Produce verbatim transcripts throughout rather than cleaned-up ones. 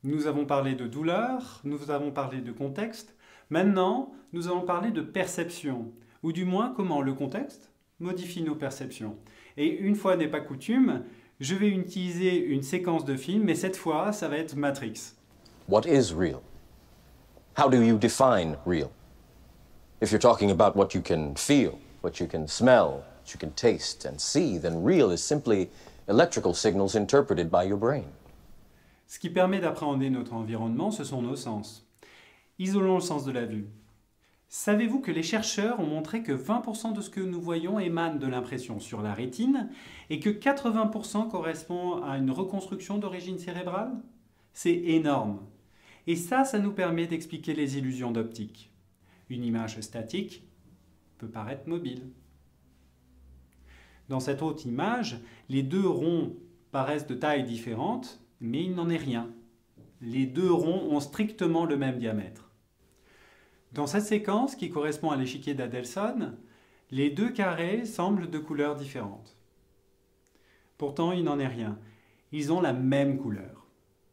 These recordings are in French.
Nous avons parlé de douleur, nous avons parlé de contexte. Maintenant, nous allons parler de perception, ou du moins comment le contexte modifie nos perceptions. Et une fois n'est pas coutume, je vais utiliser une séquence de film, mais cette fois, ça va être Matrix. What is real? How do you define real? If you're talking about what you can feel, what you can smell, what you can taste and see, then real is simply electrical signals interpreted by your brain. Ce qui permet d'appréhender notre environnement, ce sont nos sens. Isolons le sens de la vue. Savez-vous que les chercheurs ont montré que vingt pour cent de ce que nous voyons émane de l'impression sur la rétine et que quatre-vingts pour cent correspond à une reconstruction d'origine cérébrale? C'est énorme. Et ça, ça nous permet d'expliquer les illusions d'optique. Une image statique peut paraître mobile. Dans cette autre image, les deux ronds paraissent de tailles différentes, mais il n'en est rien. Les deux ronds ont strictement le même diamètre. Dans cette séquence, qui correspond à l'échiquier d'Adelson, les deux carrés semblent de couleurs différentes. Pourtant, il n'en est rien. Ils ont la même couleur.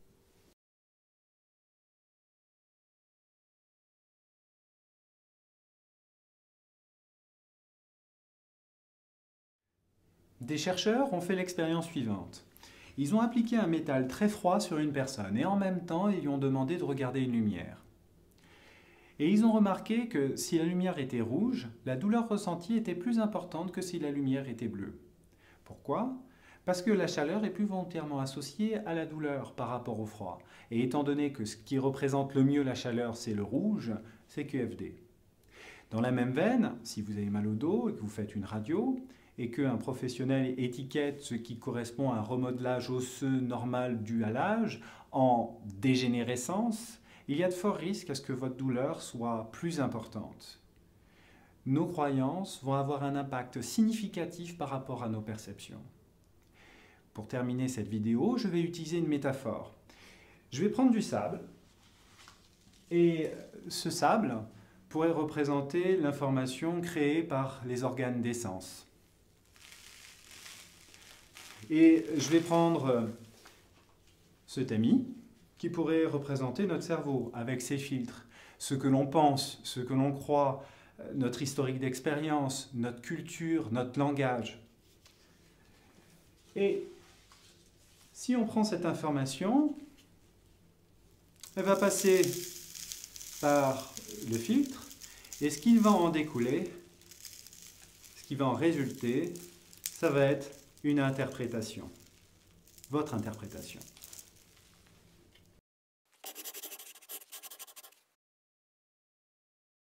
Des chercheurs ont fait l'expérience suivante. Ils ont appliqué un métal très froid sur une personne et en même temps, ils lui ont demandé de regarder une lumière. Et ils ont remarqué que si la lumière était rouge, la douleur ressentie était plus importante que si la lumière était bleue. Pourquoi? Parce que la chaleur est plus volontairement associée à la douleur par rapport au froid. Et étant donné que ce qui représente le mieux la chaleur, c'est le rouge, c'est Q F D. Dans la même veine, si vous avez mal au dos et que vous faites une radio, et qu'un professionnel étiquette ce qui correspond à un remodelage osseux normal dû à l'âge en dégénérescence, il y a de forts risques à ce que votre douleur soit plus importante. Nos croyances vont avoir un impact significatif par rapport à nos perceptions. Pour terminer cette vidéo, je vais utiliser une métaphore. Je vais prendre du sable, et ce sable pourrait représenter l'information créée par les organes des sens. Et je vais prendre ce tamis qui pourrait représenter notre cerveau avec ses filtres, ce que l'on pense, ce que l'on croit, notre historique d'expérience, notre culture, notre langage. Et si on prend cette information, elle va passer par le filtre et ce qui va en découler, ce qui va en résulter, ça va être une interprétation, votre interprétation.